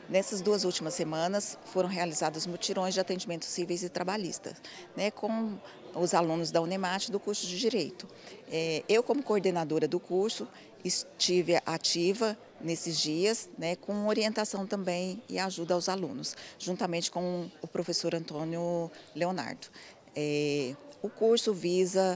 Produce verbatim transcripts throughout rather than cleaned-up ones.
Nessas duas últimas semanas foram realizados mutirões de atendimento cíveis e trabalhistas, né, com os alunos da Unemate do curso de Direito. É, eu, como coordenadora do curso, estive ativa nesses dias, né, com orientação também e ajuda aos alunos, juntamente com o professor Antônio Leonardo. É, o curso visa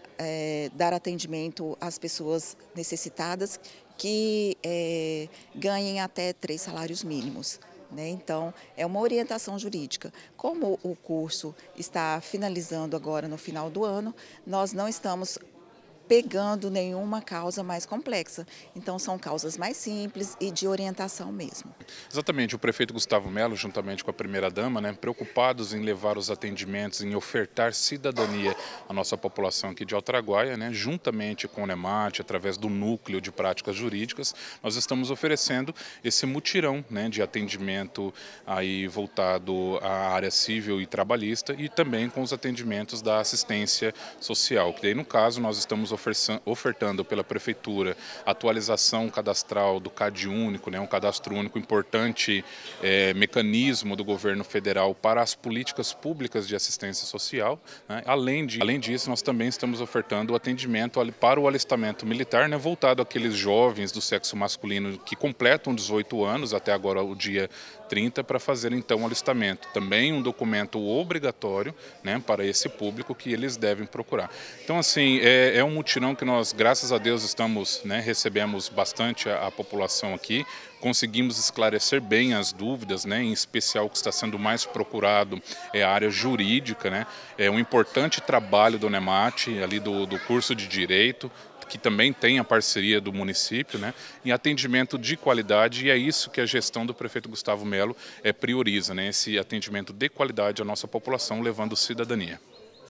é, dar atendimento às pessoas necessitadas que é, ganhem até três salários mínimos. Né? Então, é uma orientação jurídica. Como o curso está finalizando agora no final do ano, nós não estamos pegando nenhuma causa mais complexa. Então, são causas mais simples e de orientação mesmo. Exatamente, o prefeito Gustavo Melo, juntamente com a primeira-dama, né, preocupados em levar os atendimentos, em ofertar cidadania à nossa população aqui de Alto-Araguaia, né, juntamente com o Unemate, através do Núcleo de Práticas Jurídicas, nós estamos oferecendo esse mutirão, né, de atendimento aí voltado à área civil e trabalhista e também com os atendimentos da assistência social, que daí no caso nós estamos ofertando pela prefeitura atualização cadastral do CAD único, né, um cadastro único importante é, mecanismo do governo federal para as políticas públicas de assistência social. Né? Além, de, além disso, nós também estamos ofertando o atendimento para o alistamento militar, né, voltado àqueles jovens do sexo masculino que completam dezoito anos, até agora o dia trinta, para fazer então o alistamento. Também um documento obrigatório, né, para esse público que eles devem procurar. Então, assim, é, é um mutirão que nós, graças a Deus, estamos, né, recebemos bastante a, a população aqui, conseguimos esclarecer bem as dúvidas, né, em especial o que está sendo mais procurado é a área jurídica, né, é um importante trabalho do Unemate, ali do, do curso de Direito, que também tem a parceria do município, né, em atendimento de qualidade, e é isso que a gestão do prefeito Gustavo Melo é, prioriza, né, esse atendimento de qualidade à nossa população, levando cidadania.